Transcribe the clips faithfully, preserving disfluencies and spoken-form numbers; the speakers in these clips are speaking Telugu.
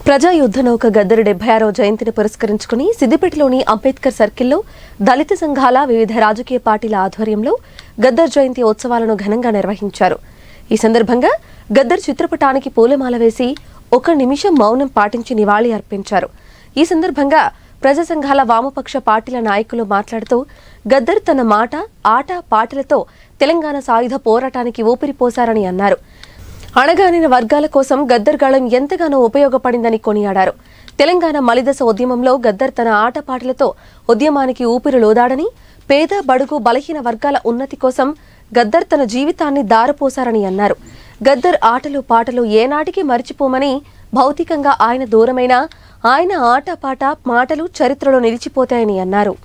ప్రజా యుద్ధ నౌక గద్దర్ డెబ్బై ఆరవ జయంతిని పురస్కరించుకుని సిద్దిపేటలోని అంబేద్కర్ సర్కిల్లో దళిత సంఘాల వివిధ రాజకీయ పార్టీల ఆధ్వర్యంలో గద్దర్ జయంతి ఉత్సవాలను ఘనంగా నిర్వహించారు। ఈ సందర్భంగా గద్దర్ చిత్రపటానికి పూలమాల వేసి ఒక నిమిషం మౌనం పాటించి నివాళి అర్పించారు। ఈ సందర్భంగా ప్రజా సంఘాల వామపక్ష పార్టీల నాయకులు మాట్లాడుతూ గద్దర్ తన మాట ఆట పాటలతో తెలంగాణ సాయుధ పోరాటానికి ఊపిరిపోశారని అన్నారు। అణగానిన వర్గాల కోసం గద్దర్ గళం ఎంతగానో ఉపయోగపడిందని కొనియాడారు। తెలంగాణ మలిదశ ఉద్యమంలో గద్దర్ తన ఆటపాటలతో ఉద్యమానికి ఊపిరిలోదాడని, పేద బడుగు బలహీన వర్గాల ఉన్నతి కోసం గద్దర్ తన జీవితాన్ని దారపోశారని అన్నారు। గద్దర్ ఆటలు పాటలు ఏనాటికి మరిచిపోమని, భౌతికంగా ఆయన దూరమైన ఆయన ఆటపాట మాటలు చరిత్రలో నిలిచిపోతాయని అన్నారు।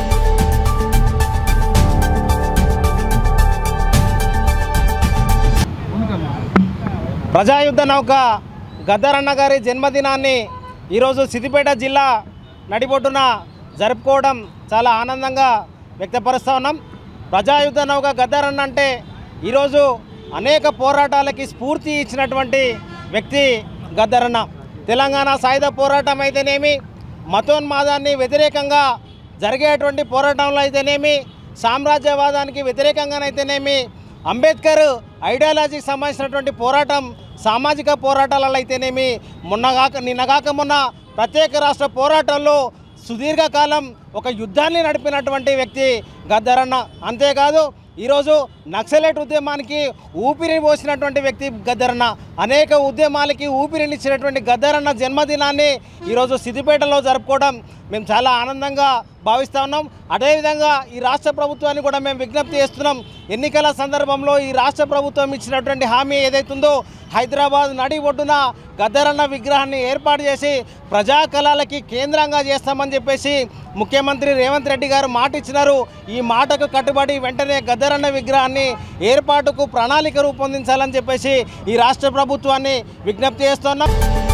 ప్రజాయుద్ధ నౌక గద్దర్ అన్న గారి జన్మదినాన్ని ఈరోజు సిద్దిపేట జిల్లా నడిబొడ్డున జరుపుకోవడం చాలా ఆనందంగా వ్యక్తపరుస్తూ ఉన్నాం। ప్రజాయుద్ధ నౌక గద్దర్ అన్న అంటే ఈరోజు అనేక పోరాటాలకి స్ఫూర్తి ఇచ్చినటువంటి వ్యక్తి గద్దర్ అన్న। తెలంగాణ సాయుధ పోరాటం అయితేనేమి, మతోన్మాదాన్ని వ్యతిరేకంగా జరిగేటువంటి పోరాటంలో అయితేనేమి, సామ్రాజ్యవాదానికి వ్యతిరేకంగానైతేనేమి, అంబేద్కర్ ఐడియాలజీకి సంబంధించినటువంటి పోరాటం, సామాజిక పోరాటాలలో అయితేనేమి, మొన్నగాక నిన్నగాక మొన్న ప్రత్యేక రాష్ట్ర పోరాటంలో సుదీర్ఘకాలం ఒక యుద్ధాన్ని నడిపినటువంటి వ్యక్తి గద్దర్ అన్న। అంతేకాదు ఈరోజు నక్సలైట్ ఉద్యమానికి ఊపిరి పోసినటువంటి వ్యక్తి గద్దర్ అన్న। అనేక ఉద్యమాలకి ఊపిరినిచ్చినటువంటి గద్దర్ అన్న జన్మదినాన్ని ఈరోజు సిద్దిపేటలో జరుపుకోవడం మేము చాలా ఆనందంగా భావిస్తూ ఉన్నాం। అదేవిధంగా ఈ రాష్ట్ర ప్రభుత్వాన్ని కూడా మేము విజ్ఞప్తి చేస్తున్నాం। ఎన్నికల సందర్భంలో ఈ రాష్ట్ర ప్రభుత్వం ఇచ్చినటువంటి హామీ ఏదైతుందో హైదరాబాద్ నడి ఒడ్డున గద్దర్ అన్న విగ్రహాన్ని ఏర్పాటు చేసి ప్రజా కళలకి కేంద్రంగా చేస్తామని చెప్పేసి ముఖ్యమంత్రి రేవంత్ రెడ్డి గారు మాట ఇచ్చినారు। ఈ మాటకు కట్టుబడి వెంటనే గద్దర్ అన్న విగ్రహాన్ని ఏర్పాటుకు ప్రణాళిక రూపొందించాలని చెప్పేసి ఈ రాష్ట్ర ప్రభుత్వాన్ని విజ్ఞప్తి చేస్తున్నాం।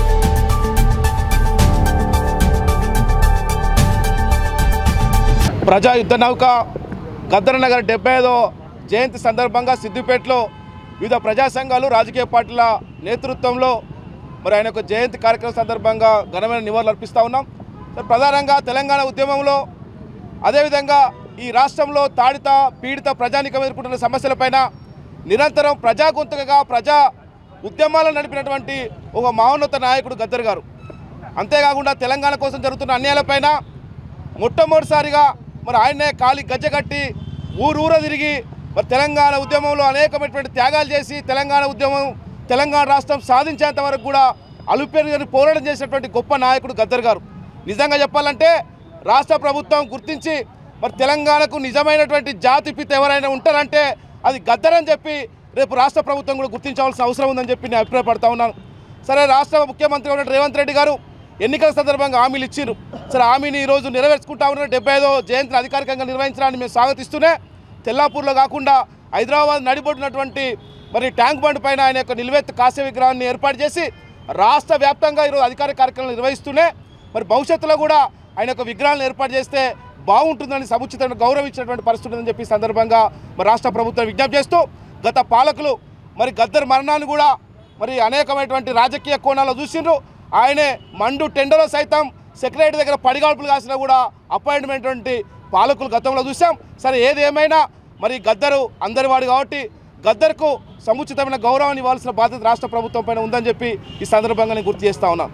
ప్రజా యుద్ధ నౌక గద్దర్ అన్న గారి డెబ్బై ఐదో జయంతి సందర్భంగా సిద్దిపేటలో వివిధ ప్రజా సంఘాలు రాజకీయ పార్టీల నేతృత్వంలో మరి ఆయన యొక్క జయంతి కార్యక్రమం సందర్భంగా ఘనమైన నివాళులు అర్పిస్తూ ఉన్నాం। సార్, ప్రధానంగా తెలంగాణ ఉద్యమంలో అదేవిధంగా ఈ రాష్ట్రంలో తాడిత పీడిత ప్రజానికం ఎదుర్కొంటున్న సమస్యలపైన నిరంతరం ప్రజా గొంతుకగా ప్రజా ఉద్యమాలను నడిపినటువంటి ఒక మహోన్నత నాయకుడు గద్దర్ గారు। అంతేకాకుండా తెలంగాణ కోసం జరుగుతున్న అన్యాయాలపైన మొట్టమొదటిసారిగా మరి ఆయనే కాలి గజ్జగట్టి ఊరూర తిరిగి మరి తెలంగాణ ఉద్యమంలో అనేకమైనటువంటి త్యాగాలు చేసి తెలంగాణ ఉద్యమం తెలంగాణ రాష్ట్రం సాధించేంత వరకు కూడా అలుపెరుగని పోరాటం చేసినటువంటి గొప్ప నాయకుడు గద్దర్ గారు। నిజంగా చెప్పాలంటే రాష్ట్ర ప్రభుత్వం గుర్తించి మరి తెలంగాణకు నిజమైనటువంటి జాతి పిత ఎవరైనా ఉంటారంటే అది గద్దర్ అని చెప్పి రేపు రాష్ట్ర ప్రభుత్వం కూడా గుర్తించవలసిన అవసరం ఉందని చెప్పి నేను అభిప్రాయపడతా ఉన్నాను। సరే, రాష్ట్ర ముఖ్యమంత్రి ఉన్న రేవంత్ రెడ్డి గారు ఎన్నికల సందర్భంగా హామీలు ఇచ్చారు। సరే, హామీని ఈరోజు నెరవేర్చుకుంటా ఉన్నారు। డెబ్బై ఐదో జయంతిని అధికారికంగా నిర్వహించడాన్ని మేము స్వాగతిస్తూనే తెల్లాపూర్లో కాకుండా హైదరాబాద్ నడిబొడినటువంటి మరి ట్యాంక్ బండ్ పైన ఆయన యొక్క నిలువెత్తు కాస్య విగ్రహాన్ని ఏర్పాటు చేసి రాష్ట్ర వ్యాప్తంగా ఈరోజు అధికారిక కార్యక్రమాలు నిర్వహిస్తూనే మరి భవిష్యత్తులో కూడా ఆయన యొక్క విగ్రహాలను ఏర్పాటు చేస్తే బాగుంటుందని సముచితంగా గౌరవించినటువంటి పరిస్థితి ఉందని చెప్పి సందర్భంగా మరి రాష్ట్ర ప్రభుత్వం విజ్ఞప్తి చేస్తూ గత పాలకులు మరి గద్దర్ మరణాన్ని కూడా మరి అనేకమైనటువంటి రాజకీయ కోణాల్లో చూసిండ్రు। ఆయనే మండు టెండర్లో సైతం సెక్రటరీ దగ్గర పడిగాల్పులు కాసినా కూడా అపాయింట్మెంట్ పాలకులు గతంలో చూసాం। సరే, ఏది ఏమైనా మరి గద్దరు అందరివాడు కాబట్టి గద్దర్కు సముచితమైన గౌరవాన్ని ఇవ్వాల్సిన బాధ్యత రాష్ట్ర ప్రభుత్వం పైన ఉందని చెప్పి ఈ సందర్భంగా నేను గుర్తు చేస్తా ఉన్నాను।